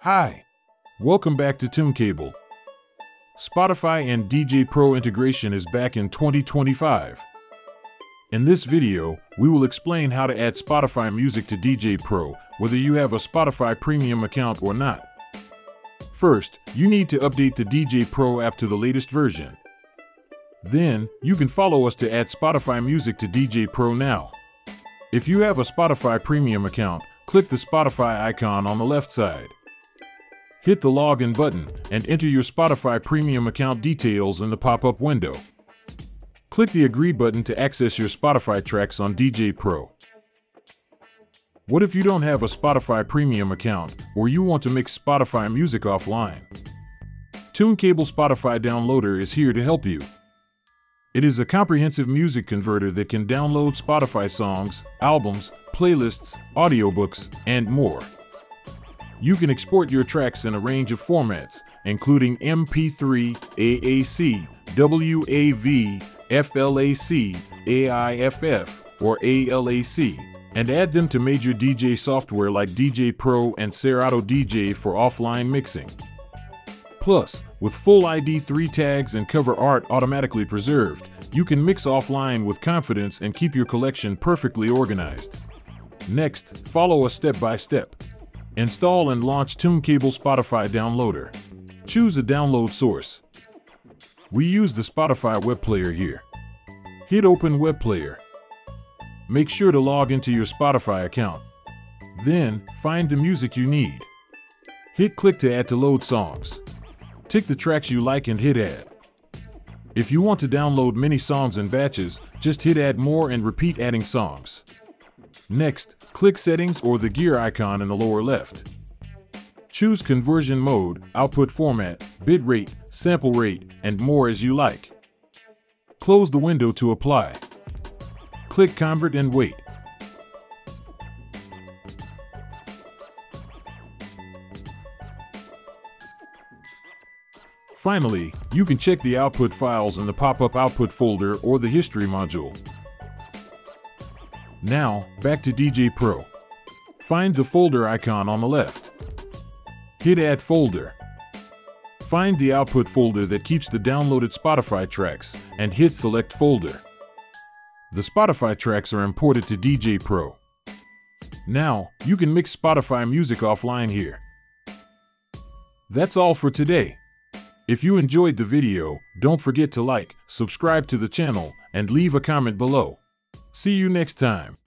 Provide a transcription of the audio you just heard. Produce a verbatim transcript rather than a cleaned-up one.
Hi, welcome back to TuneCable. Spotify and D J Pro integration is back in twenty twenty-five. In this video, we will explain how to add Spotify music to D J Pro, whether you have a Spotify premium account or not. First, you need to update the D J Pro app to the latest version. Then, you can follow us to add Spotify music to D J Pro now. If you have a Spotify premium account, click the Spotify icon on the left side. Hit the login button and enter your Spotify premium account details in the pop-up window. Click the Agree button to access your Spotify tracks on D J Pro. What if you don't have a Spotify premium account or you want to mix Spotify music offline? TuneCable Spotify Downloader is here to help you. It is a comprehensive music converter that can download Spotify songs, albums, playlists, audiobooks, and more. You can export your tracks in a range of formats, including M P three, A A C, W A V, F L A C, A I F F, or A L A C, and add them to major D J software like D J Pro and Serato D J for offline mixing. Plus, with full I D three tags and cover art automatically preserved, you can mix offline with confidence and keep your collection perfectly organized. Next, follow us step by step. Install and launch TuneCable Spotify Downloader. Choose a download source. We use the Spotify web player here. Hit Open Web Player. Make sure to log into your Spotify account. Then, find the music you need. Hit click to add to load songs. Tick the tracks you like and hit add. If you want to download many songs in batches, just hit add more and repeat adding songs. Next, click Settings or the gear icon in the lower left. Choose conversion mode, output format, bit rate, sample rate, and more as you like. Close the window to apply. Click Convert and wait. Finally, you can check the output files in the pop-up output folder or the history module. Now, back to D J Pro. Find the folder icon on the left. Hit Add Folder. Find the output folder that keeps the downloaded Spotify tracks and hit Select Folder. The Spotify tracks are imported to D J Pro. Now, you can mix Spotify music offline here. That's all for today. If you enjoyed the video, don't forget to like, subscribe to the channel, and leave a comment below. See you next time.